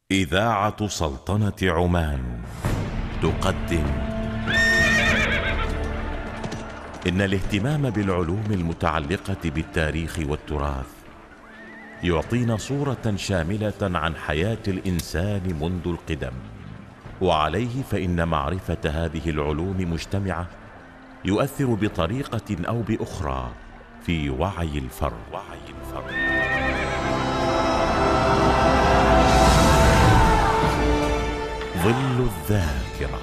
إذاعة سلطنة عمان تقدم. إن الاهتمام بالعلوم المتعلقة بالتاريخ والتراث يعطينا صورة شاملة عن حياة الإنسان منذ القدم، وعليه فإن معرفة هذه العلوم مجتمعة يؤثر بطريقة أو بأخرى في وعي الفرد. ظل الذاكرة.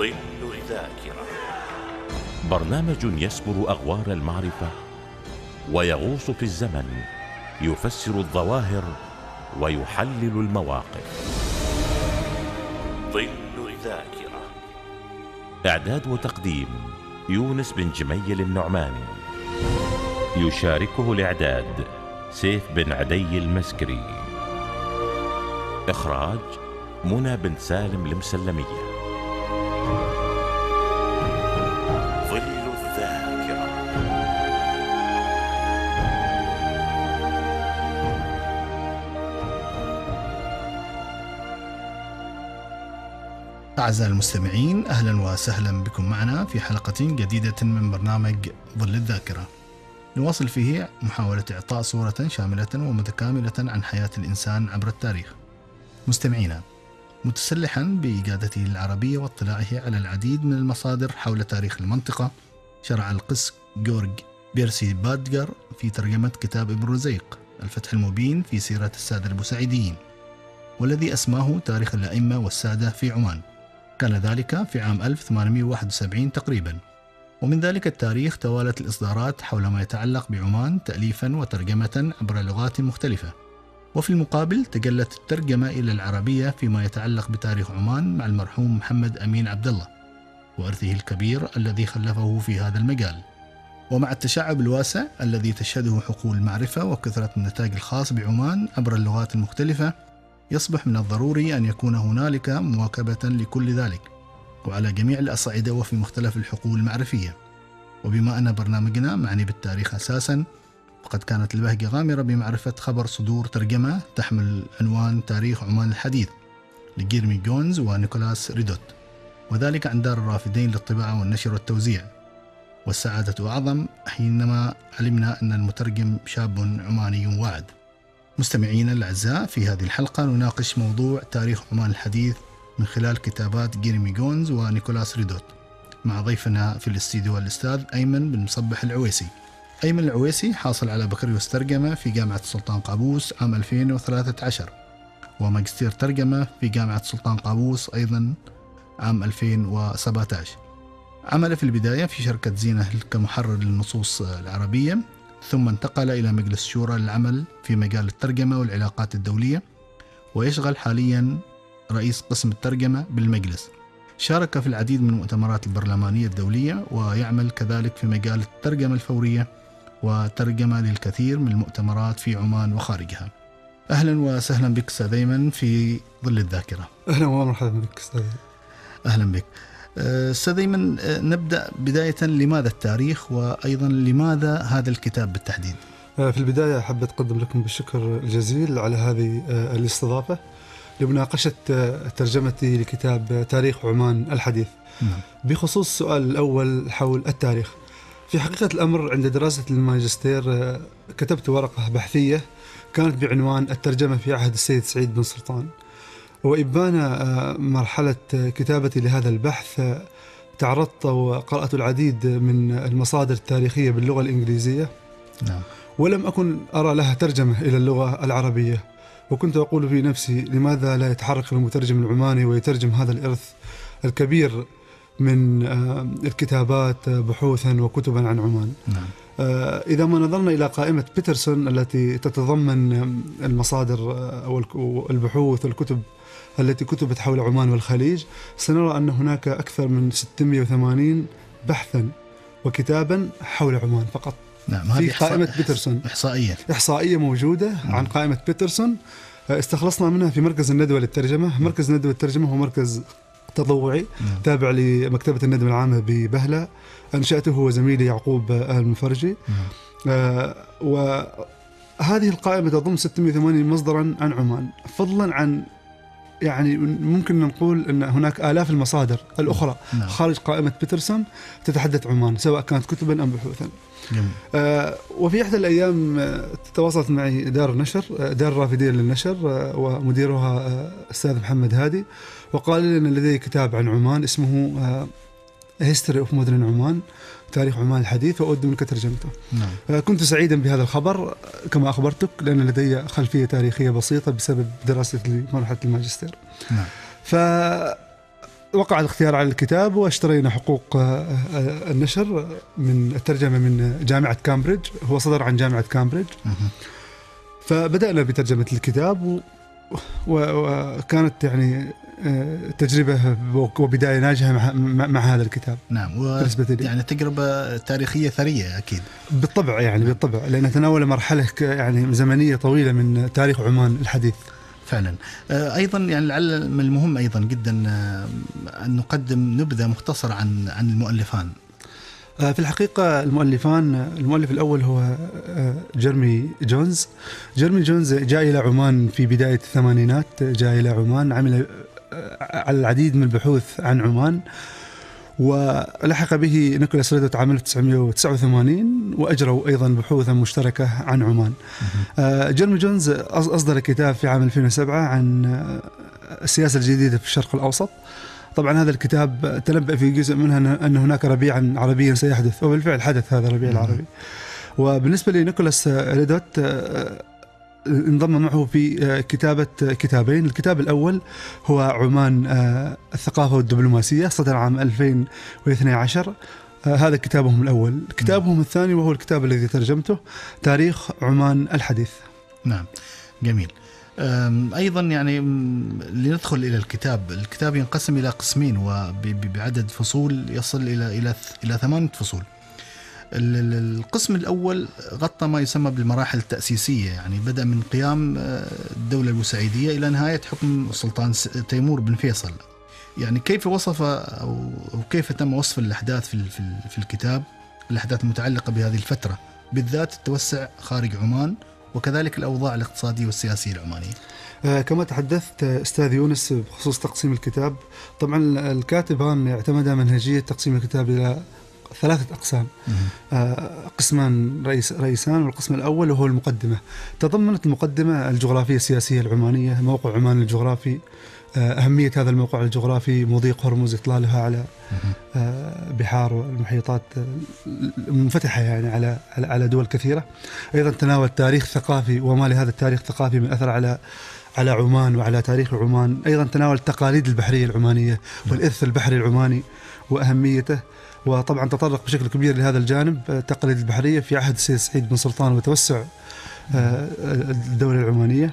برنامج يسبر أغوار المعرفة ويغوص في الزمن، يفسر الظواهر ويحلل المواقف. ظل الذاكرة. إعداد وتقديم يونس بن جميل النعماني. يشاركه الإعداد سيف بن عدي المسكري. إخراج منى بن سالم المسلمية. ظل الذاكرة. أعزائي المستمعين، أهلا وسهلا بكم معنا في حلقة جديدة من برنامج ظل الذاكرة، نواصل فيه محاولة إعطاء صورة شاملة ومتكاملة عن حياة الإنسان عبر التاريخ. مستمعينا، متسلحا بإجادته العربية واطلاعه على العديد من المصادر حول تاريخ المنطقة، شرع القس جورج بيرسي بادجر في ترجمة كتاب ابن رزيق الفتح المبين في سيرة السادة البوسعيديين، والذي أسماه تاريخ الأئمة والسادة في عمان. كان ذلك في عام 1871 تقريبا. ومن ذلك التاريخ توالت الإصدارات حول ما يتعلق بعمان تأليفا وترجمة عبر لغات مختلفة. وفي المقابل تجلت الترجمة إلى العربية فيما يتعلق بتاريخ عمان مع المرحوم محمد أمين عبد الله وإرثه الكبير الذي خلفه في هذا المجال، ومع التشعب الواسع الذي تشهده حقول المعرفة وكثرة النتاج الخاص بعمان عبر اللغات المختلفة، يصبح من الضروري أن يكون هنالك مواكبة لكل ذلك وعلى جميع الأصعدة وفي مختلف الحقول المعرفية. وبما أن برنامجنا معني بالتاريخ أساساً، فقد كانت البهجة غامرة بمعرفة خبر صدور ترجمة تحمل عنوان تاريخ عمان الحديث لجيرمي جونز ونيكولاس ريدوت، وذلك عن دار الرافدين للطباعة والنشر والتوزيع. والسعادة أعظم حينما علمنا أن المترجم شاب عماني واعد. مستمعينا الأعزاء، في هذه الحلقة نناقش موضوع تاريخ عمان الحديث من خلال كتابات جيرمي جونز ونيكولاس ريدوت مع ضيفنا في الاستديو الأستاذ أيمن بن مصبح العويسي. أيمن العويسي حاصل على بكالوريوس ترجمة في جامعة السلطان قابوس عام 2013، وماجستير ترجمة في جامعة السلطان قابوس أيضا عام 2017. عمل في البداية في شركة زينة كمحرر للنصوص العربية، ثم انتقل إلى مجلس شورى للعمل في مجال الترجمة والعلاقات الدولية، ويشغل حاليا رئيس قسم الترجمة بالمجلس. شارك في العديد من المؤتمرات البرلمانية الدولية، ويعمل كذلك في مجال الترجمة الفورية وترجم للكثير من المؤتمرات في عمان وخارجها. أهلا وسهلا بك أستاذ أيمن في ظل الذاكرة. أهلا ومرحبا بك أستاذ. أهلا بك أستاذ أيمن. نبدأ بداية، لماذا التاريخ، وأيضا لماذا هذا الكتاب بالتحديد؟ في البداية أحب أتقدم لكم بالشكر الجزيل على هذه الاستضافة لمناقشة ترجمتي لكتاب تاريخ عمان الحديث. بخصوص السؤال الأول حول التاريخ، في حقيقة الأمر عند دراسة الماجستير كتبت ورقة بحثية كانت بعنوان الترجمة في عهد السيد سعيد بن سلطان. وإبان مرحلة كتابتي لهذا البحث تعرضت وقرأت العديد من المصادر التاريخية باللغة الإنجليزية، ولم أكن أرى لها ترجمة إلى اللغة العربية. وكنت أقول في نفسي، لماذا لا يتحرك المترجم العماني ويترجم هذا الإرث الكبير من الكتابات بحوثا وكتبا عن عمان؟ إذا ما نظرنا إلى قائمة بيترسون التي تتضمن المصادر أو البحوث والكتب التي كتبت حول عمان والخليج، سنرى أن هناك أكثر من 680 بحثا وكتابا حول عمان فقط. في قائمة بيترسون إحصائية موجودة عن قائمة بيترسون، استخلصنا منها في مركز الندوة للترجمة. مركز الندوة للترجمة هو مركز تطوعي تابع لمكتبة الندوة العامة ببهلة، أنشأته هو زميلي يعقوب المفرجي. وهذه القائمة تضم 680 مصدرا عن عمان، فضلا عن يعني ممكن نقول أن هناك آلاف المصادر الأخرى خارج قائمة بيترسون تتحدث عمان، سواء كانت كتبا أم بحوثا. وفي إحدى الأيام تواصلت معي دار الرافدين للنشر ومديرها أستاذ محمد هادي، وقال لي أن لدي كتاب عن عمان اسمه History of Modern عمان، تاريخ عمان الحديث، وأود منك ترجمته. كنت سعيدا بهذا الخبر كما أخبرتك، لأن لدي خلفية تاريخية بسيطة بسبب دراستي لمرحلة الماجستير. فوقع الاختيار على الكتاب، واشترينا حقوق النشر من الترجمة من جامعة كامبريدج، هو صدر عن جامعة كامبريدج. فبدأنا بترجمة الكتاب، وكانت يعني تجربة وبداية ناجحة مع هذا الكتاب. نعم، يعني تجربة تاريخية ثرية أكيد. بالطبع يعني بالطبع، لأن تناول مرحلة يعني زمنية طويلة من تاريخ عمان الحديث. فعلا. أيضا يعني لعل من المهم أيضا جدا أن نقدم نبذة مختصرة عن المؤلفان. في الحقيقة المؤلف الأول هو جيرمي جونز. جيرمي جونز جاء إلى عمان في بداية الثمانينات، جاء إلى عمان، عمل على العديد من البحوث عن عمان، ولحق به نيكولاس ريدوت عام 1989، وأجروا أيضا بحوثا مشتركة عن عمان. جيرمي جونز أصدر كتاب في عام 2007 عن السياسة الجديدة في الشرق الأوسط. طبعا هذا الكتاب تنبأ في جزء منها أن هناك ربيعا عربيا سيحدث، وبالفعل حدث هذا الربيع العربي. وبالنسبة لنيكولاس ريدوت انضم معه في كتابة كتابين. الكتاب الأول هو عمان الثقافة والدبلوماسية، صدر عام 2012. هذا كتابهم الأول. كتابهم الثاني وهو الكتاب الذي ترجمته، تاريخ عمان الحديث. نعم، جميل. أيضا يعني لندخل إلى الكتاب ينقسم إلى قسمين، وبعدد فصول يصل إلى 8 فصول. القسم الأول غطى ما يسمى بالمراحل التأسيسية، يعني بدأ من قيام الدولة البوسعيدية إلى نهاية حكم السلطان تيمور بن فيصل. يعني كيف وصف أو كيف تم وصف الأحداث في الكتاب، الأحداث المتعلقة بهذه الفترة بالذات، التوسع خارج عمان، وكذلك الأوضاع الاقتصادية والسياسية العمانية. كما تحدثت أستاذ يونس بخصوص تقسيم الكتاب، طبعا الكاتبان اعتمد منهجية تقسيم الكتاب إلى 3 أقسام. قسمان رئيسان، والقسم الأول وهو المقدمة. تضمنت المقدمة الجغرافية السياسية العمانية، موقع عمان الجغرافي، أهمية هذا الموقع الجغرافي، مضيق هرمز، إطلالها على بحار والمحيطات المنفتحة يعني على دول كثيرة. أيضا تناول تاريخ ثقافي وما لهذا التاريخ الثقافي من أثر على عمان وعلى تاريخ عمان. أيضا تناول التقاليد البحرية العمانية والإرث البحري العماني وأهميته، وطبعا تطرق بشكل كبير لهذا الجانب، التقاليد البحرية في عهد السيد سعيد بن سلطان وتوسع الدولة العمانية.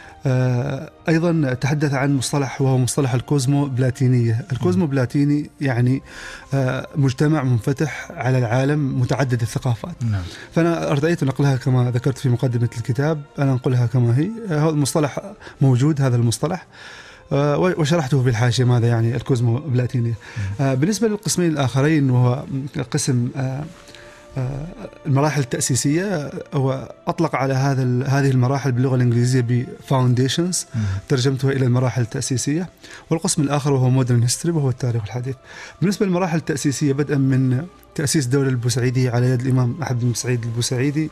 أيضا تحدث عن مصطلح وهو مصطلح الكوزموبلاتينية. الكوزموبلاتيني يعني مجتمع منفتح على العالم متعدد الثقافات. فأنا أرتأيت نقلها كما ذكرت في مقدمة الكتاب، أنا أنقلها كما هي. هذا المصطلح موجود، هذا المصطلح، وشرحته في الحاشية ماذا يعني الكوزموبلاتينية. بالنسبة للقسمين الآخرين، وهو قسم المراحل التأسيسية، هو أطلق على هذه المراحل باللغة الإنجليزية بفاونديشنز، ترجمته إلى المراحل التأسيسية. والقسم الآخر وهو مودرن هيستوري، وهو التاريخ الحديث. بالنسبة للمراحل التأسيسية، بدءا من تأسيس الدولة البوسعيدية على يد الإمام أحمد بن سعيد البوسعيدي،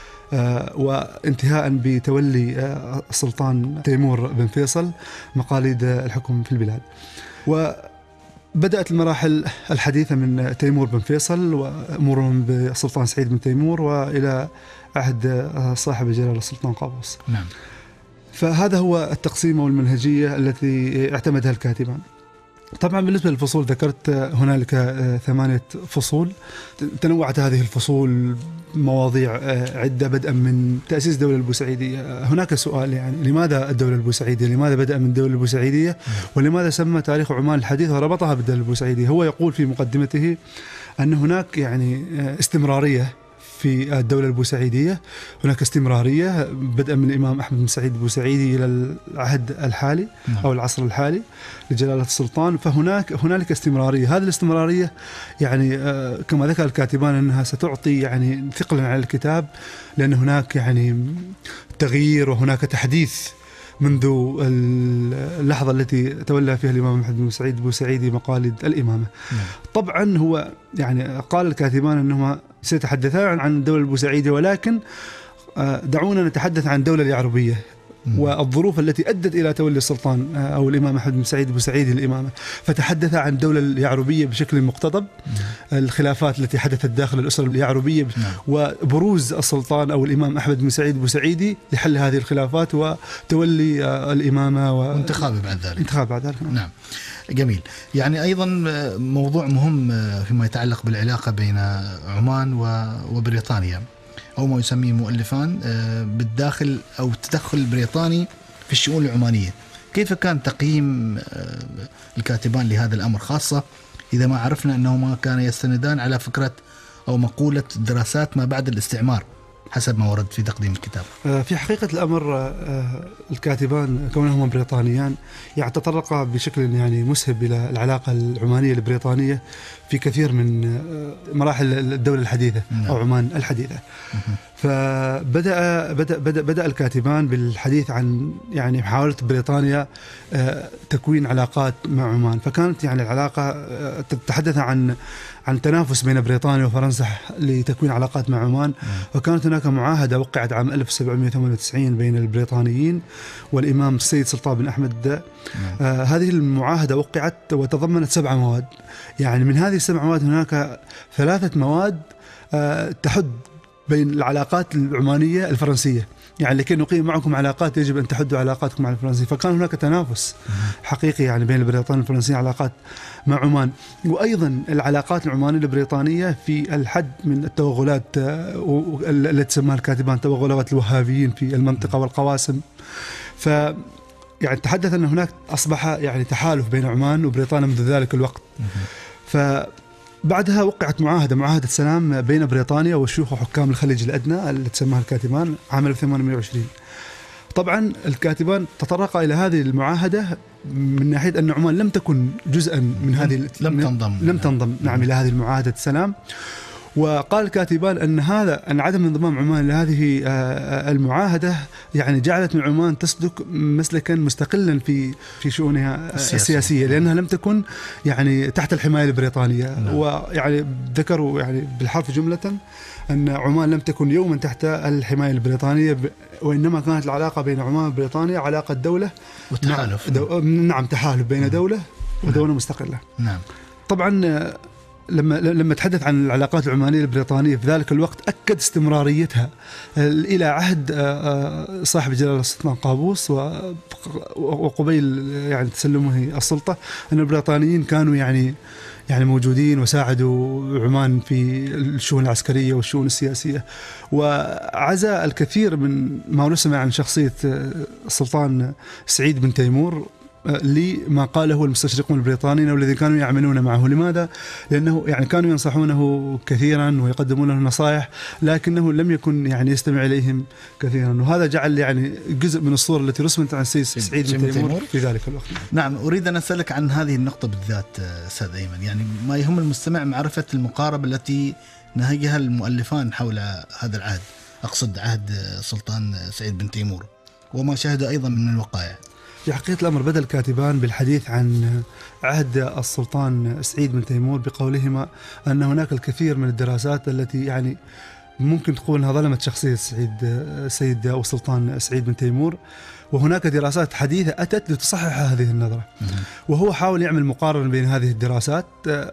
وانتهاء بتولي السلطان تيمور بن فيصل مقاليد الحكم في البلاد. وبدأت المراحل الحديثة من تيمور بن فيصل وأمورهم بالسلطان سعيد بن تيمور، وإلى عهد صاحب الجلالة السلطان قابوس. نعم. فهذا هو التقسيم والمنهجية التي اعتمدها الكاتبان. طبعا بالنسبة للفصول ذكرت هنالك 8 فصول، تنوعت هذه الفصول مواضيع عدة، بدءا من تأسيس الدولة البوسعيدية. هناك سؤال يعني لماذا الدولة البوسعيدية؟ لماذا بدأ من الدولة البوسعيدية؟ ولماذا سمى تاريخ عمان الحديث وربطها بالدولة البوسعيدية؟ هو يقول في مقدمته أن هناك يعني استمرارية في الدولة البوسعيدية، هناك استمرارية بدءا من الإمام أحمد بن سعيد البوسعيدي إلى العهد الحالي أو العصر الحالي لجلالة السلطان. فهنالك استمرارية. هذه الاستمرارية يعني كما ذكر الكاتبان أنها ستعطي يعني ثقلا على الكتاب، لأن هناك يعني تغيير وهناك تحديث منذ اللحظة التي تولى فيها الإمام محمد بن سعيد بوسعيدي مقاليد الإمامة. طبعا هو يعني قال الكاتبان أنهما سيتحدثان عن الدولة البوسعيدية، ولكن دعونا نتحدث عن الدولة اليعربية والظروف التي أدت إلى تولي السلطان أو الإمام أحمد بن سعيد بوسعيدي الإمامة. فتحدث عن الدولة اليعربية بشكل مقتضب، الخلافات التي حدثت داخل الأسرة اليعربية، وبروز السلطان أو الإمام أحمد بن سعيد بوسعيدي لحل هذه الخلافات وتولي الإمامة وانتخابه بعد ذلك. نعم، جميل. يعني أيضا موضوع مهم فيما يتعلق بالعلاقة بين عمان وبريطانيا، أو ما يسميه مؤلفان بالداخل أو التدخل البريطاني في الشؤون العمانية. كيف كان تقييم الكاتبان لهذا الأمر، خاصة إذا ما عرفنا أنهما كان يستندان على فكرة أو مقولة دراسات ما بعد الاستعمار حسب ما ورد في تقديم الكتاب؟ في حقيقة الأمر الكاتبان كونهما بريطانيان يعني تطرقا بشكل يعني مسهب إلى العلاقة العمانية البريطانية في كثير من مراحل الدولة الحديثة أو عمان الحديثة. فبدأ الكاتبان بالحديث عن يعني محاولة بريطانيا تكوين علاقات مع عمان. فكانت يعني العلاقة تتحدث عن تنافس بين بريطانيا وفرنسا لتكوين علاقات مع عمان. وكانت هناك معاهدة وقعت عام 1798 بين البريطانيين والإمام السيد سلطان بن أحمد. هذه المعاهدة وقعت وتضمنت 7 مواد. يعني من هذه ال7 مواد هناك 3 مواد تحد بين العلاقات العمانية الفرنسية، يعني لكي نقيم معكم علاقات يجب أن تحدوا علاقاتكم مع الفرنسيين. فكان هناك تنافس حقيقي يعني بين البريطانيين والفرنسيين علاقات مع عمان. وأيضا العلاقات العمانية البريطانية في الحد من التوغلات التي تسمى الكاتبان توغلات الوهابيين في المنطقة والقواسم. ف يعني تحدث أن هناك أصبح يعني تحالف بين عمان وبريطانيا منذ ذلك الوقت. بعدها وقعت معاهدة سلام بين بريطانيا وشيوخ وحكام الخليج الأدنى اللي تسمىها الكاتبان عام 1820. طبعا الكاتبان تطرق إلى هذه المعاهدة من ناحية أن عمان لم تكن جزءا من هذه لم تنضم نعم إلى هذه المعاهدة السلام. وقال الكاتبان أن عدم انضمام عمان لهذه المعاهدة يعني جعلت من عمان تسلك مسلكا مستقلا في شؤونها السياسية، لأنها لم تكن يعني تحت الحماية البريطانية. ويعني ذكروا يعني بالحرف جملة أن عمان لم تكن يوما تحت الحماية البريطانية، وإنما كانت العلاقة بين عمان وبريطانيا علاقة دولة وتحالف. نعم، تحالف بين دولة ودولة مستقلة. نعم. طبعا لما تحدث عن العلاقات العمانية البريطانية في ذلك الوقت أكد استمراريتها إلى عهد صاحب جلالة السلطان قابوس وقبيل يعني تسلمه السلطة، أن البريطانيين كانوا يعني موجودين وساعدوا عمان في الشؤون العسكرية والشؤون السياسية. وعزى الكثير من ما نسمع عن شخصية السلطان سعيد بن تيمور لما قاله المستشرقون البريطانيين والذين كانوا يعملون معه. لماذا؟ لأنه يعني كانوا ينصحونه كثيرا ويقدمون له نصائح، لكنه لم يكن يعني يستمع إليهم كثيرا. وهذا جعل يعني جزء من الصورة التي رسمت عن السيد سعيد بن تيمور في ذلك الوقت. نعم، أريد أن أسألك عن هذه النقطة بالذات أستاذ أيمن. يعني ما يهم المستمع معرفة المقاربة التي نهجها المؤلفان حول هذا العهد، أقصد عهد السلطان سعيد بن تيمور، وما شاهده أيضا من الوقائع. في حقيقة الأمر بدأ الكاتبان بالحديث عن عهد السلطان سعيد بن تيمور بقولهما أن هناك الكثير من الدراسات التي يعني ممكن تقول أنها ظلمت شخصية سيد أو السلطان سعيد بن تيمور، وهناك دراسات حديثة أتت لتصحح هذه النظرة. وهو حاول يعمل مقارنة بين هذه الدراسات،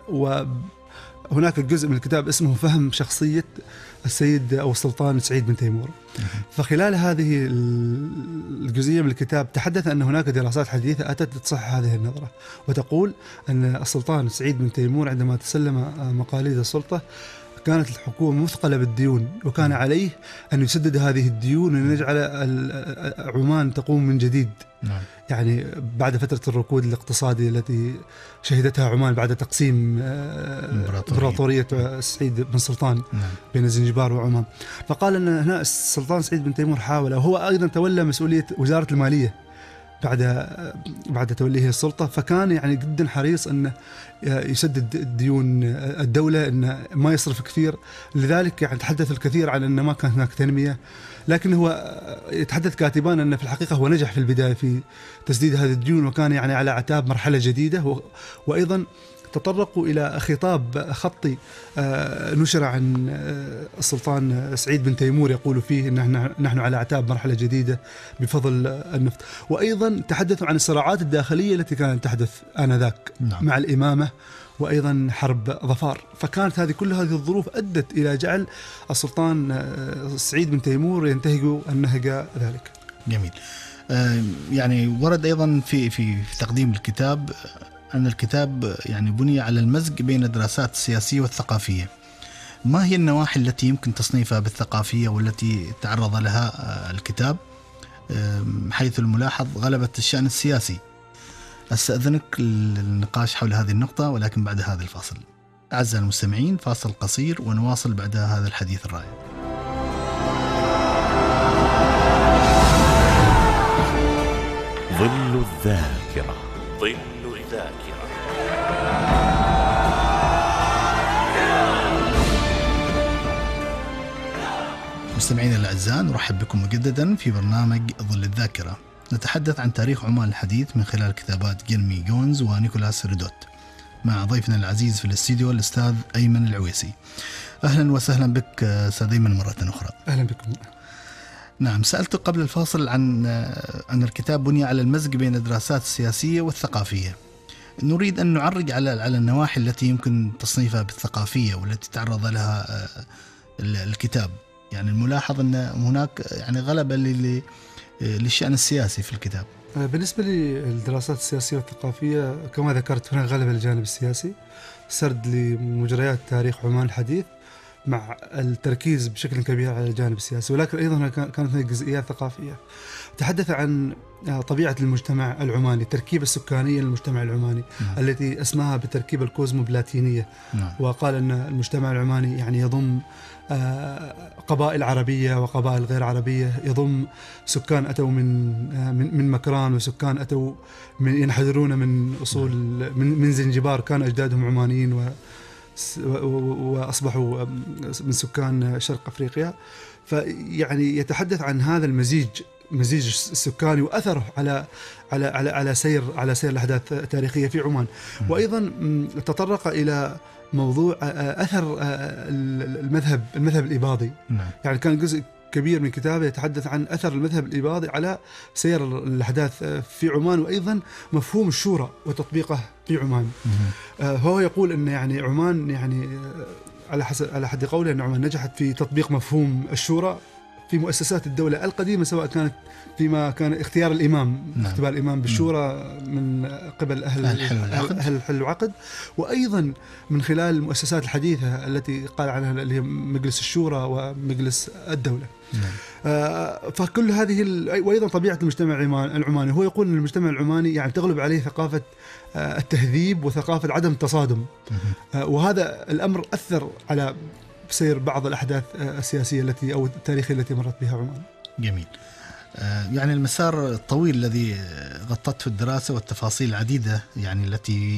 وهناك جزء من الكتاب اسمه فهم شخصية السيد أو السلطان سعيد بن تيمور. فخلال هذه الجزئية من الكتاب تحدث أن هناك دراسات حديثة أتت تصحح هذه النظرة، وتقول أن السلطان سعيد بن تيمور عندما تسلم مقاليد السلطة كانت الحكومة مثقلة بالديون، وكان عليه أن يسدد هذه الديون وأن يجعل عمان تقوم من جديد. نعم. يعني بعد فترة الركود الاقتصادي التي شهدتها عمان بعد تقسيم إمبراطورية سعيد بن سلطان بين زنجبار وعمان. فقال أن هنا السلطان سعيد بن تيمور حاول، وهو أيضا تولى مسؤولية وزارة المالية بعد توليه السلطة، فكان يعني جدا حريص أنه يسدد ديون الدولة، أنه ما يصرف كثير. لذلك يعني تحدث الكثير عن أنه ما كان هناك تنمية، لكن هو يتحدث كاتبان أنه في الحقيقة هو نجح في البداية في تسديد هذه الديون، وكان يعني على أعتاب مرحلة جديدة. وأيضا تطرقوا إلى خطاب خطي نشر عن السلطان سعيد بن تيمور يقول فيه أن نحن على أعتاب مرحلة جديدة بفضل النفط. وأيضا تحدثوا عن الصراعات الداخلية التي كانت تحدث آنذاك مع الإمامة، وأيضا حرب ظفار. فكانت كل هذه الظروف أدت إلى جعل السلطان سعيد بن تيمور ينتهج النهج ذلك. جميل. يعني ورد أيضا في تقديم الكتاب أن الكتاب يعني بني على المزج بين الدراسات السياسية والثقافية. ما هي النواحي التي يمكن تصنيفها بالثقافية والتي تعرض لها الكتاب، حيث الملاحظ غلبة الشأن السياسي؟ أستأذنك للنقاش حول هذه النقطة، ولكن بعد هذا الفاصل. أعزائي المستمعين، فاصل قصير ونواصل بعد هذا الحديث الرائع. ظل الذاكرة. ظل الذاكرة. مستمعينا الأعزاء، نرحب بكم مجددا في برنامج ظل الذاكرة. نتحدث عن تاريخ عمان الحديث من خلال كتابات جيرمي جونز ونيكولاس ريدوت، مع ضيفنا العزيز في الاستديو الأستاذ أيمن العويسي. أهلا وسهلا بك أستاذ أيمن مرة أخرى. أهلا بكم. نعم، سألت قبل الفاصل عن أن الكتاب بني على المزج بين الدراسات السياسية والثقافية. نريد أن نعرج على النواحي التي يمكن تصنيفها بالثقافية والتي تعرض لها الكتاب. يعني الملاحظ أن هناك يعني غلبة للشأن السياسي في الكتاب. بالنسبة للدراسات السياسية والثقافية كما ذكرت، هناك غلبة للجانب السياسي، سرد لمجريات تاريخ عمان الحديث مع التركيز بشكل كبير على الجانب السياسي، ولكن أيضا كانت هناك جزئيات ثقافية. تحدث عن طبيعة المجتمع العماني، التركيبة السكانية للمجتمع العماني التي اسمها بالتركيبة الكوزموبلاتينية. وقال أن المجتمع العماني يعني يضم قبائل عربية وقبائل غير عربية، يضم سكان أتوا من مكران، وسكان أتوا ينحدرون من أصول من زنجبار، كان أجدادهم عمانيين وأصبحوا من سكان شرق أفريقيا. فيعني يتحدث عن هذا المزيج السكاني وأثره على سير الأحداث التاريخية في عمان. وأيضا تطرق إلى موضوع أثر المذهب الإباضي. يعني كان جزء كبير من كتابه يتحدث عن أثر المذهب الإباضي على سير الأحداث في عمان، وأيضا مفهوم الشورى وتطبيقه في عمان. هو يقول أن يعني عمان يعني على حد قوله أن عمان نجحت في تطبيق مفهوم الشورى في مؤسسات الدولة القديمة، سواء كانت فيما كان اختيار الإمام، اختبار الإمام بالشورى من قبل أهل الحل والعقد، وأيضا من خلال المؤسسات الحديثة التي قال عنها اللي هي مجلس الشورى ومجلس الدولة. فكل هذه وأيضا طبيعة المجتمع العماني، هو يقول أن المجتمع العماني يعني تغلب عليه ثقافة التهذيب وثقافة عدم التصادم، وهذا الأمر أثر على سير بعض الأحداث السياسية أو التاريخية التي مرت بها عمان. جميل. يعني المسار الطويل الذي غطته الدراسة والتفاصيل العديدة يعني التي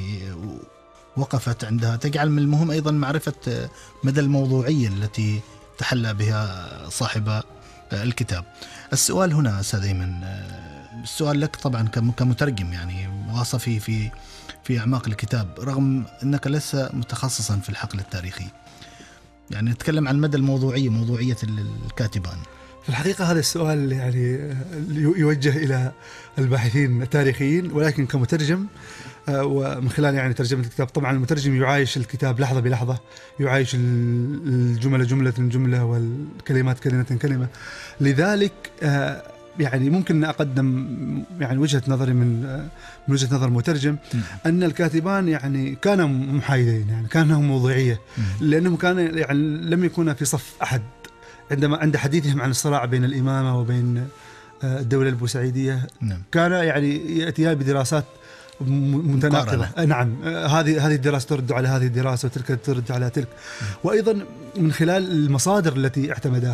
وقفت عندها تجعل من المهم أيضا معرفة مدى الموضوعية التي تحلى بها صاحب الكتاب. السؤال هنا أستاذ أيمن، السؤال لك طبعا كمترجم، يعني واصف في أعماق الكتاب رغم أنك لست متخصصا في الحقل التاريخي. يعني نتكلم عن مدى موضوعية الكاتبان. في الحقيقة هذا السؤال يعني يوجه إلى الباحثين التاريخيين، ولكن كمترجم ومن خلال يعني ترجمة الكتاب، طبعا المترجم يعايش الكتاب لحظة بلحظة، يعايش الجملة جملة والكلمات كلمة. لذلك يعني ممكن أقدم يعني وجهة نظري من وجهة نظر مترجم أن الكاتبان يعني كانوا محايدين، يعني كانوا موضوعية، لأنهم كانوا يعني لم يكونوا في صف أحد عند حديثهم عن الصراع بين الإمامة وبين الدولة البوسعيدية. كان يعني يأتيها بدراسات متناقضة. نعم، هذه الدراسة ترد على هذه الدراسة، وتلك ترد على تلك. وأيضا من خلال المصادر التي اعتمدها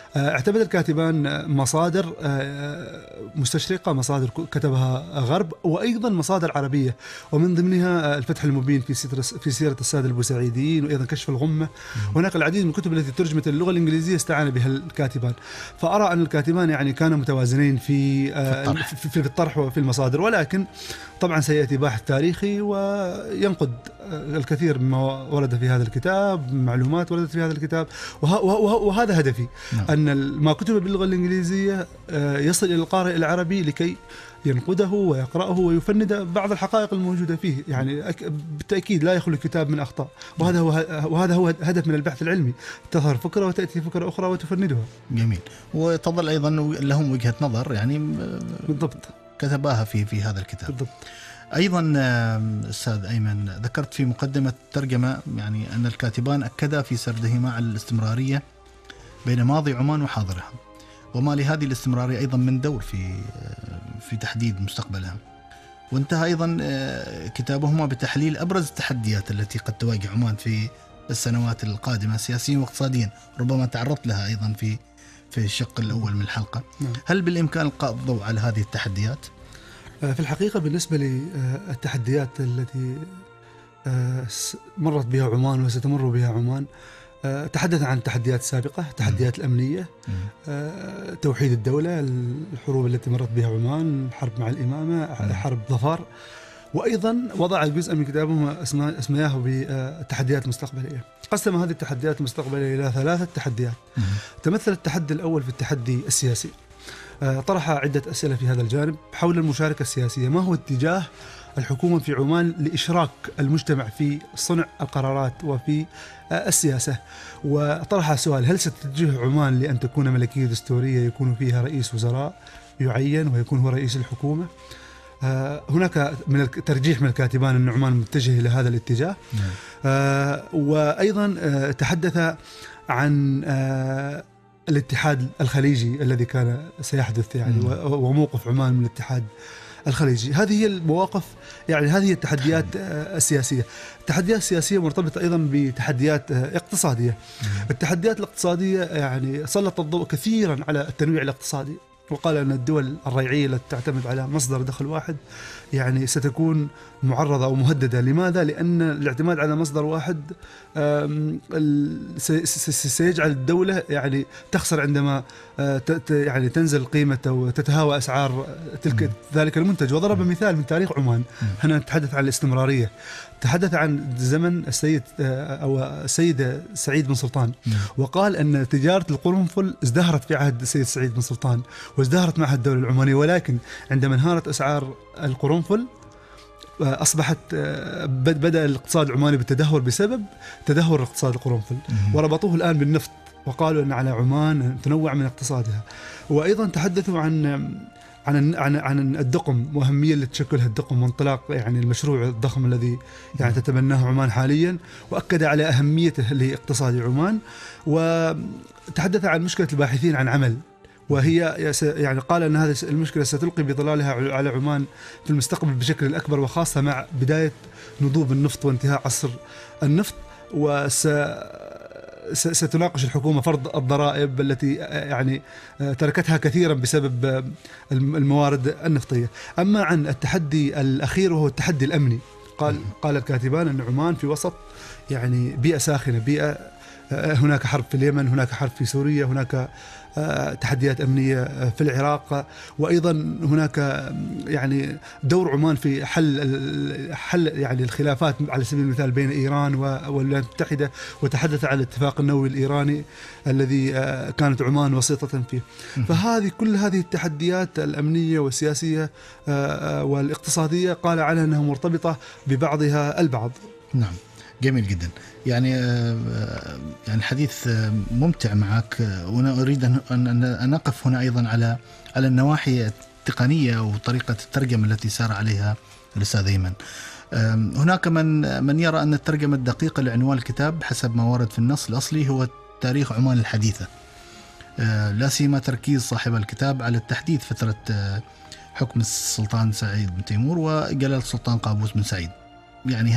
اعتمد الكاتبان مصادر مستشرقة، مصادر كتبها غرب، وأيضا مصادر عربية، ومن ضمنها الفتح المبين في سيرة السادة البوسعيديين، وأيضا كشف الغمة. وهناك العديد من الكتب التي ترجمت اللغة الإنجليزية استعان بها الكاتبان. فأرى أن الكاتبان يعني كانوا متوازنين في الطرح وفي المصادر، ولكن طبعا سيأتي باحث تاريخي وينقد الكثير مما ورد في هذا الكتاب، معلومات وردت في هذا الكتاب، وهذا هدفي. أن ما كتب باللغة الإنجليزية يصل إلى القارئ العربي لكي ينقده ويقرأه ويفند بعض الحقائق الموجودة فيه. يعني بالتأكيد لا يخلو الكتاب من أخطاء، وهذا هو هدف من البحث العلمي، تظهر فكرة وتأتي فكرة أخرى وتفندها. جميل. وتظل أيضا لهم وجهة نظر يعني بالضبط كتباها في هذا الكتاب. بالضبط. أيضا أستاذ أيمن، ذكرت في مقدمة الترجمة يعني أن الكاتبان أكدا في سردهما على الاستمرارية بين ماضي عمان وحاضرها، وما لهذه الاستمرارية أيضا من دور في تحديد مستقبلها. وانتهى أيضا كتابهما بتحليل أبرز التحديات التي قد تواجه عمان في السنوات القادمة سياسيا واقتصاديا، ربما تعرضت لها أيضا في الشق الأول من الحلقة. هل بالإمكان إلقاء الضوء على هذه التحديات؟ في الحقيقة بالنسبة للتحديات التي مرت بها عمان وستمر بها عمان، تحدث عن تحديات سابقة، تحديات الأمنية، توحيد الدولة، الحروب التي مرت بها عمان، حرب مع الإمامة، حرب ظفار، وأيضا وضع جزء من كتابه اسمياه بالتحديات المستقبلية. قسم هذه التحديات المستقبلية إلى 3 تحديات. تمثل التحدي الأول في التحدي السياسي، طرح عدة أسئلة في هذا الجانب حول المشاركة السياسية. ما هو اتجاه الحكومة في عمان لإشراك المجتمع في صنع القرارات وفي السياسة؟ وطرح سؤال: هل ستتجه عمان لأن تكون ملكية دستورية يكون فيها رئيس وزراء يعين ويكون هو رئيس الحكومة؟ هناك من الترجيح من الكاتبان أن عمان متجه إلى هذا الاتجاه. وأيضا تحدث عن الاتحاد الخليجي الذي كان سيحدث يعني، وموقف عمان من الاتحاد الخليجي. هذه هي المواقف، يعني هذه هي التحديات السياسية. التحديات السياسية مرتبطة أيضا بتحديات اقتصادية. التحديات الاقتصادية يعني سلط الضوء كثيرا على التنويع الاقتصادي، وقال أن الدول الريعية التي تعتمد على مصدر دخل واحد يعني ستكون معرضة أو مهددة. لماذا؟ لأن الاعتماد على مصدر واحد سيجعل الدولة يعني تخسر عندما يعني تنزل قيمة أو تتهاوى أسعار ذلك المنتج. وضرب مثال من تاريخ عمان. هنا نتحدث عن الاستمرارية. تحدث عن زمن السيدة سعيد بن سلطان، وقال أن تجارة القرنفل ازدهرت في عهد السيد سعيد بن سلطان وازدهرت معها الدولة العمانية، ولكن عندما انهارت أسعار القرنفل أصبحت بدأ الاقتصاد العماني بالتدهور بسبب تدهور اقتصاد القرنفل، وربطوه الآن بالنفط، وقالوا أن على عمان أن تنوع من اقتصادها. وأيضا تحدثوا عن الدقم وأهمية اللي تشكلها الدقم وانطلاق يعني المشروع الضخم الذي يعني تتبناه عمان حاليا، وأكد على أهميته لاقتصاد عمان. وتحدث عن مشكلة الباحثين عن عمل، وهي يعني قال أن هذه المشكلة ستلقي بظلالها على عمان في المستقبل بشكل الأكبر، وخاصة مع بداية نضوب النفط وانتهاء عصر النفط. ستناقش الحكومة فرض الضرائب التي يعني تركتها كثيرا بسبب الموارد النفطية. أما عن التحدي الأخير وهو التحدي الأمني، قال الكاتبان أن عمان في وسط يعني بيئة ساخنة، بيئة هناك حرب في اليمن، هناك حرب في سوريا، هناك تحديات أمنية في العراق، وأيضا هناك يعني دور عمان في حل يعني الخلافات على سبيل المثال بين إيران والولايات المتحدة. وتحدث عن الاتفاق النووي الإيراني الذي كانت عمان وسيطة فيه. فهذه كل هذه التحديات الأمنية والسياسية والاقتصادية قال عنها أنها مرتبطة ببعضها البعض. نعم، جميل جدا. يعني الحديث ممتع معك، وأنا أريد أن أقف هنا أيضا على النواحي التقنية وطريقة الترجمة التي سار عليها الأستاذ أيمن. هناك من يرى أن الترجمة الدقيقة لعنوان الكتاب حسب ما ورد في النص الأصلي هو تاريخ عمان الحديثة، لا سيما تركيز صاحب الكتاب على التحديث فترة حكم السلطان سعيد بن تيمور وجلالة السلطان قابوس بن سعيد. يعني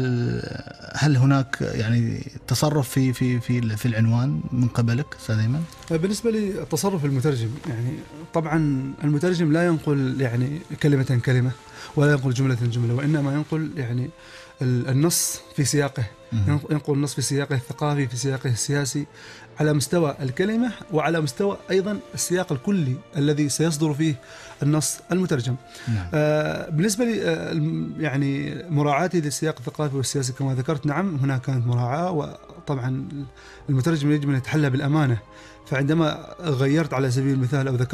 هل هناك يعني تصرف في العنوان من قبلك أستاذ أيمن؟ بالنسبة لي تصرف المترجم، يعني طبعا المترجم لا ينقل يعني كلمة كلمة ولا ينقل جملة جملة، وإنما ينقل يعني النص في سياقه، ينقل النص في سياقه الثقافي، في سياقه السياسي، على مستوى الكلمة وعلى مستوى أيضا السياق الكلي الذي سيصدر فيه النص المترجم. نعم. بالنسبة لي يعني مراعاتي للسياق الثقافي والسياسي كما ذكرت، نعم هناك كانت مراعاة، وطبعا المترجم يجب أن يتحلى بالأمانة. فعندما غيرت على سبيل المثال أو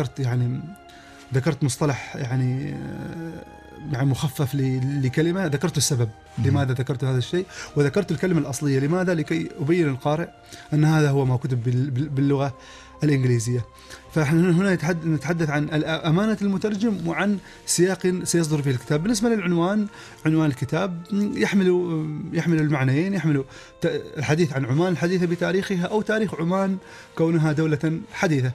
ذكرت مصطلح يعني مخفف لكلمة، ذكرت السبب لماذا ذكرت هذا الشيء، وذكرت الكلمة الأصلية لماذا، لكي أبين القارئ أن هذا هو ما كتب باللغة الإنجليزية. فنحن هنا نتحدث عن أمانة المترجم وعن سياق سيصدر فيه الكتاب. بالنسبة للعنوان، عنوان الكتاب يحمل المعنيين، يحمل الحديث عن عمان الحديثة بتاريخها أو تاريخ عمان كونها دولة حديثة.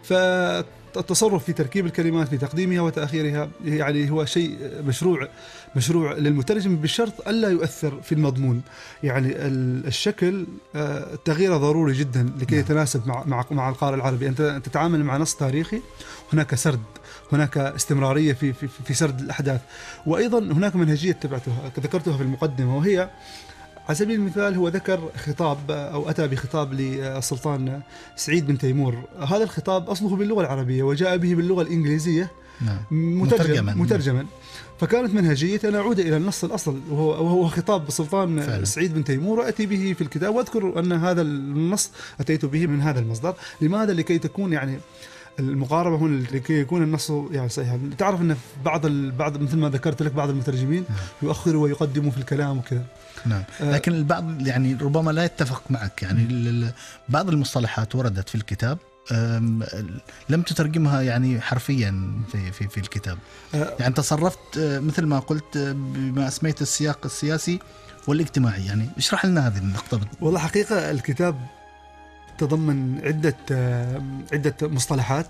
فالتصرف في تركيب الكلمات، في تقديمها وتأخيرها، يعني هو شيء مشروع للمترجم، بالشرط ألا يؤثر في المضمون. يعني الشكل تغييره ضروري جدا لكي يتناسب مع القارئ العربي. أنت تتعامل مع نص تاريخي، هناك سرد، هناك استمرارية في سرد الأحداث، وأيضا هناك منهجية تبعتها ذكرتها في المقدمة، وهي على سبيل المثال هو ذكر خطاب أو أتى بخطاب للسلطان سعيد بن تيمور. هذا الخطاب أصله باللغة العربية وجاء به باللغة الإنجليزية مترجما. فكانت منهجية أن أعود إلى النص الأصل وهو خطاب السلطان فعلا سعيد بن تيمور، وأتي به في الكتاب، وأذكر أن هذا النص أتيت به من هذا المصدر. لماذا؟ لكي تكون يعني المقاربة هنا، لكي يكون النص يعني صحيح. تعرف أن بعض مثل ما ذكرت لك بعض المترجمين يؤخروا ويقدموا في الكلام وكذا. نعم. لكن البعض يعني ربما لا يتفق معك، يعني بعض المصطلحات وردت في الكتاب لم تترجمها يعني حرفيا في الكتاب. يعني تصرفت مثل ما قلت بما اسميت السياق السياسي والاجتماعي. يعني اشرح لنا هذه النقطة. والله حقيقة الكتاب تضمن عدة مصطلحات،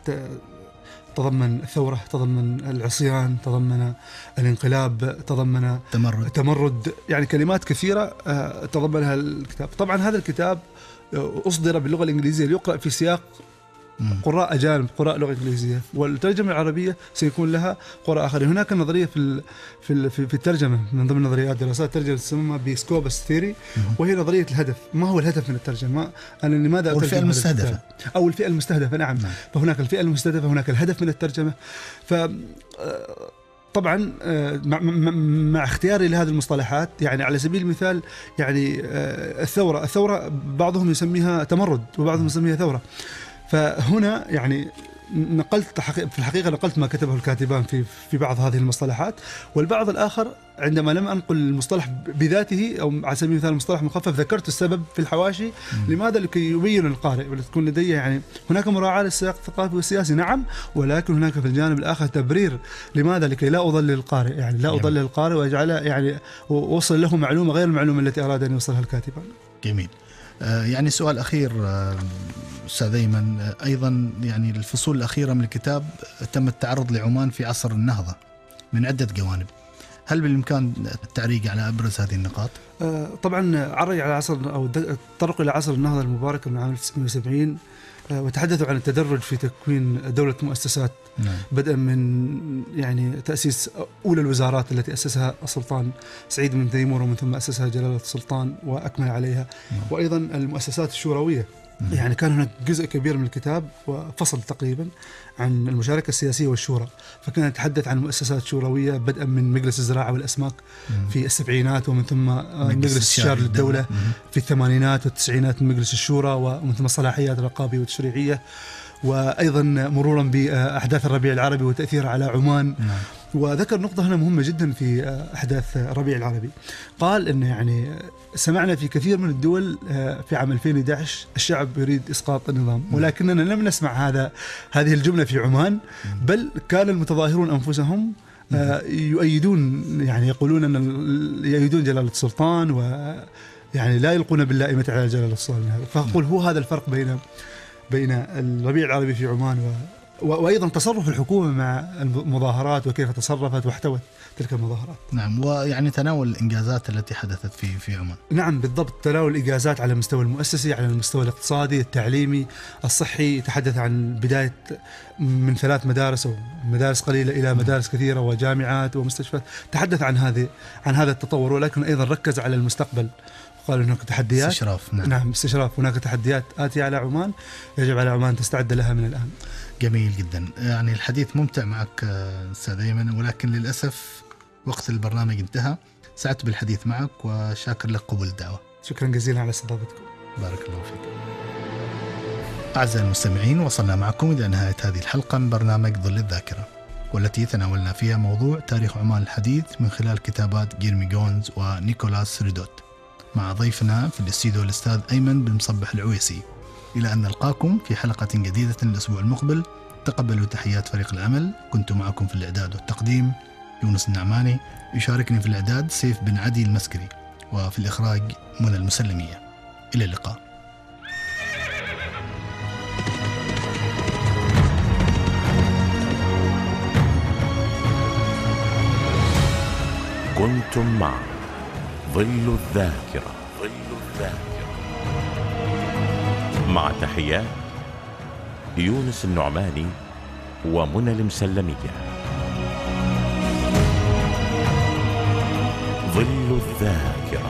تضمن الثورة، تضمن العصيان، تضمن الانقلاب، تضمن تمرد، يعني كلمات كثيرة تضمنها الكتاب. طبعا هذا الكتاب أصدر باللغة الإنجليزية ليقرأ في سياق قراء أجانب، قراء لغة إنجليزية، والترجمة العربية سيكون لها قراء آخرين. هناك نظرية في الترجمة من ضمن نظريات دراسات الترجمة تسمى بسكوبس ثيوري، وهي نظرية الهدف. ما هو الهدف من الترجمة؟ أنا لماذا أترجم؟ الفئة المستهدفة أو الفئة المستهدفة. نعم. فهناك الفئة المستهدفة، هناك الهدف من الترجمة. طبعا مع اختياري لهذه المصطلحات، يعني على سبيل المثال يعني الثورة بعضهم يسميها تمرد وبعضهم يسميها ثورة. فهنا يعني نقلت في الحقيقة نقلت ما كتبه الكاتبان في بعض هذه المصطلحات، والبعض الآخر عندما لم أنقل المصطلح بذاته أو على سبيل المثال مصطلح مخفف ذكرت السبب في الحواشي. لماذا؟ لكي يبين القارئ ولتكون لدي يعني هناك مراعاة للسياق الثقافي والسياسي، نعم، ولكن هناك في الجانب الآخر تبرير. لماذا؟ لكي لا أضلل القارئ، يعني لا أضلل القارئ وأجعله يعني وصل له معلومة غير المعلومة التي أراد أن يوصلها الكاتبان. جميل. يعني سؤال أخير أستاذ أيمن، أيضا يعني الفصول الأخيرة من الكتاب تم التعرض لعمان في عصر النهضة من عدة جوانب. هل بالإمكان التعريج على أبرز هذه النقاط؟ طبعا عرج على عصر أو الطرق إلى عصر النهضة المبارك من عام 1970، وتحدثوا عن التدرج في تكوين دولة مؤسسات. نعم. بدءا من يعني تأسيس أولى الوزارات التي أسسها السلطان سعيد بن تيمور، ومن ثم أسسها جلالة السلطان وأكمل عليها. نعم. وأيضا المؤسسات الشوروية. نعم. يعني كان هناك جزء كبير من الكتاب وفصل تقريبا عن المشاركة السياسية والشورى، فكان يتحدث عن مؤسسات شوروية بدءا من مجلس الزراعة والأسماك في السبعينات، ومن ثم مجلس استشار للدولة في الثمانينات والتسعينات، من مجلس الشورى، ومن ثم الصلاحيات الرقابية والتشريعية، وأيضا مرورا بأحداث الربيع العربي وتأثيره على عمان. نعم. وذكر نقطة هنا مهمة جدا في أحداث الربيع العربي. قال إن يعني سمعنا في كثير من الدول في عام 2011 الشعب يريد إسقاط النظام، ولكننا لم نسمع هذه الجملة في عمان، بل كان المتظاهرون أنفسهم يؤيدون، يعني يقولون أن يؤيدون جلالة السلطان، ويعني لا يلقون باللائمة على جلالة السلطان. فأقول هو هذا الفرق بين الربيع العربي في عمان وأيضا تصرف الحكومة مع المظاهرات وكيف تصرفت واحتوت تلك المظاهرات. نعم، ويعني تناول الإنجازات التي حدثت في عمان. نعم بالضبط، تناول الإنجازات على المستوى المؤسسي، على المستوى الاقتصادي، التعليمي، الصحي. تحدث عن بداية من 3 مدارس أو مدارس قليلة إلى مدارس كثيرة وجامعات ومستشفيات. تحدث عن هذا التطور، ولكن أيضا ركز على المستقبل. قال هناك تحديات استشراف. نعم استشراف. هناك تحديات آتية على عمان، يجب على عمان تستعد لها من الآن. جميل جدا. يعني الحديث ممتع معك أستاذ أيمن، ولكن للأسف وقت البرنامج انتهى. سعدت بالحديث معك وشاكر لك قبول الدعوة. شكرا جزيلا على استضافتكم. بارك الله فيك. أعزائي المستمعين، وصلنا معكم إلى نهاية هذه الحلقة من برنامج ظل الذاكرة، والتي تناولنا فيها موضوع تاريخ عمان الحديث من خلال كتابات جيرمي جونز ونيكولاس ريدوت، مع ضيفنا في الاستديو الأستاذ أيمن بن مصبح العويسي. إلى أن نلقاكم في حلقة جديدة الأسبوع المقبل. تقبلوا تحيات فريق العمل. كنت معكم في الإعداد والتقديم يونس النعماني، يشاركني في الإعداد سيف بن عدي المسكري، وفي الإخراج منى المسلمية. إلى اللقاء. كنتم مع ظل الذاكرة، مع تحيات يونس النعماني ومنى المسلمية. ظل الذاكرة.